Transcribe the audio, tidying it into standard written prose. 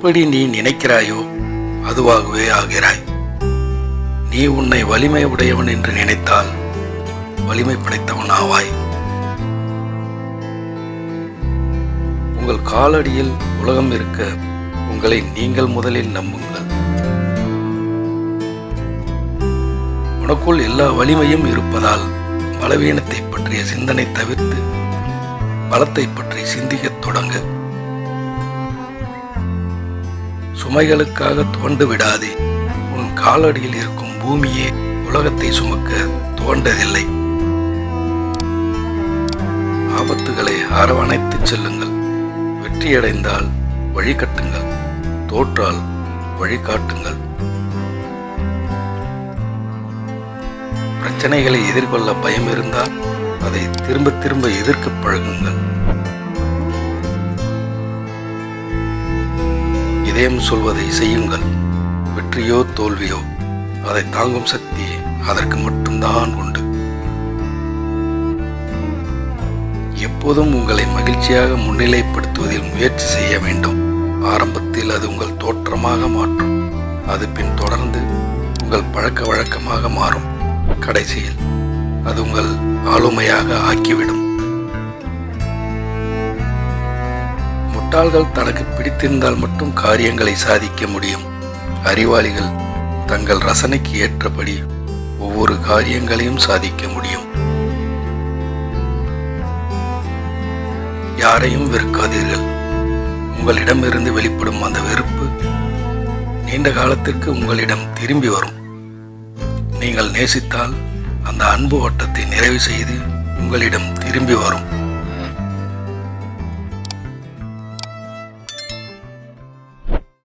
எப்படி நீ நினைக்கிறாயோ அதுவாகவே ஆகிறாய். நீ உன்னை வலிமை உடையவன் என்று நினைத்தால் வலிமை படைத்தவன் ஆவாய். உங்கள் காலடியில் உலகம் இருக்க உங்களை நீங்கள் முதலில் நம்புங்கள். உனக்குள் எல்லா வலிமையும் இருப்பதால் பலவீனத்தை பற்றிய சிந்தனை தவிர்த்து பலத்தை பற்றி சிந்திக்கத் தொடங்க. சுமைகளுக்காக துவண்டு விடாதே. உன் காலடியில் இருக்கும் பூமியே உலகத்தை சுமக்க துவண்டதில்லை. ஆபத்துகளை அரவணைத்துச் செல்லுங்கள். வெற்றியடைந்தால் வழிகட்டுங்கள், தோற்றால் வழிகாட்டுங்கள். பிரச்சனைகளை எதிர்கொள்ள பயம் இருந்தால் அதை திரும்ப திரும்ப எதிர்க்க பழகுங்கள். இதயம் சொல்வதை செய்யுங்கள். வெற்றியோ தோல்வியோ அதை தாங்கும் சக்தி அதற்கு மட்டும்தான் உண்டு. எப்போதும் உங்களை மகிழ்ச்சியாக முன்னிலைப்படுத்துவதில் முயற்சி செய்ய வேண்டும். ஆரம்பத்தில் அது உங்கள் தோற்றமாக மாற்றும். அது பின் தொடர்ந்து உங்கள் பழக்க வழக்கமாக மாறும். கடைசியில் அது உங்கள் ஆளுமையாக ஆக்கிவிடும். முட்டாள்கள் தனக்கு பிடித்திருந்தால் மட்டும் காரியங்களை சாதிக்க முடியும். அறிவாளிகள் தங்கள் ரசனைக்கு ஏற்றபடி ஒவ்வொரு காரியங்களையும் சாதிக்க முடியும். யாரையும் வெறுக்காதீர்கள். உங்களிடமிருந்து வெளிப்படும் அந்த வெறுப்பு நீண்ட காலத்திற்கு உங்களிடம் திரும்பி வரும். நீங்கள் நேசித்தால் அந்த அன்பு வட்டத்தை நிறைவு செய்து உங்களிடம் திரும்பி வரும்.